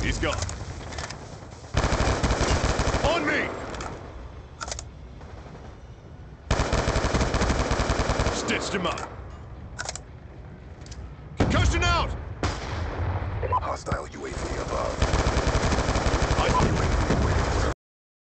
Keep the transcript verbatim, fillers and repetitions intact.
He's gone. On me! Stitched him up. Concussion out! Hostile U A V